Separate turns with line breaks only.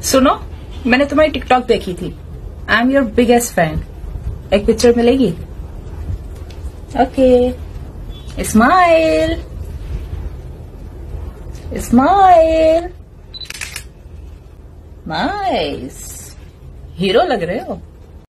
सुनो, मैंने तुम्हारी टिकटॉक देखी थी। I am your biggest fan. एक पिक्चर मिलेगी? Okay, smile smile. Nice, hero लग रहे हो।